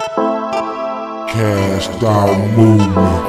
Cast out movement.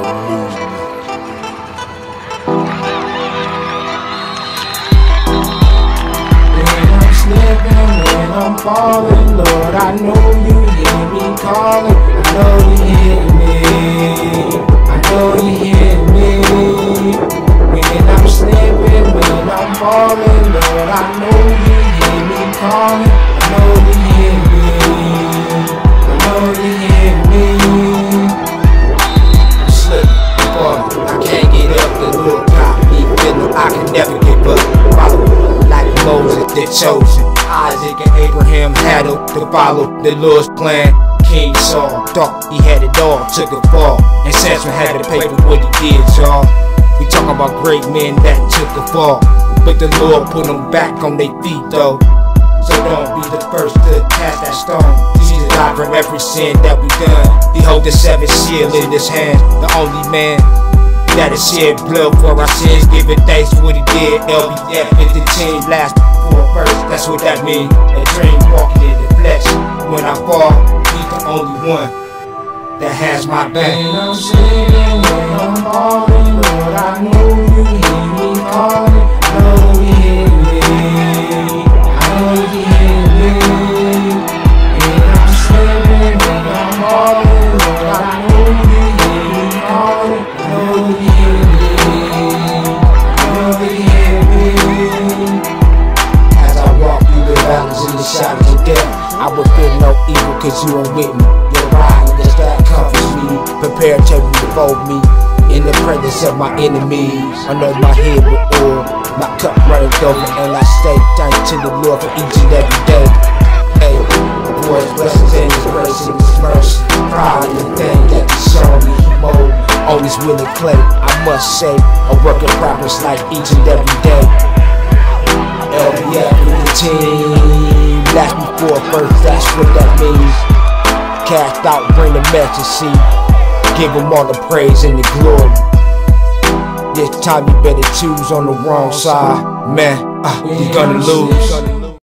When I'm falling, Lord, I know you hear me calling. I know you hear me. I know you hear me. When I'm slipping, when I'm falling, Lord, I know you hear me calling. I know you hear me. I know you hear me. I'm slipping, falling, I can't get up. The Lord got me feeling I can never give up. Follow like Moses, the chosen. Isaac and Abraham had to follow the Lord's plan. King Saul thought he had it all, took a fall, and Samson had to pay for what he did, y'all. We talking about great men that took a fall, but the Lord put them back on their feet though. So don't be the first to cast that stone. Jesus died from every sin that we done. He hold the seventh seal in his hand, the only man that has shed blood for our sins, giving thanks for what he did. LBF 15 last for a verse, that's what that means. A dream walking in the flesh. When I fall, he's the only one that has my back. When I'm singing, when I'm falling, Lord, I know you hear me calling. I know you hear me. I know you hear me. When I'm singing, when I'm falling, Lord, I know you hear me calling. I know you hear me. I know you hear me. As I walk through the valleys in the shadows of death, I would fear no evil cause you are with me. Your ride is that comforts me. Prepare to revolt me in the presence of my enemies. I know my head will oil, my cup runs over, and I say thanks to the Lord for each and every day. Hey, boy's blessings and his grace and his mercy. Proud of the thing that he showed me, he mold me. On his willing clay, I must say, a work in progress like each and every day. LBF with the team, last before birth, that's what that means. Cast out, bring the message, see. Give him all the praise and the glory. This time you better choose on the wrong side, man, you're gonna lose.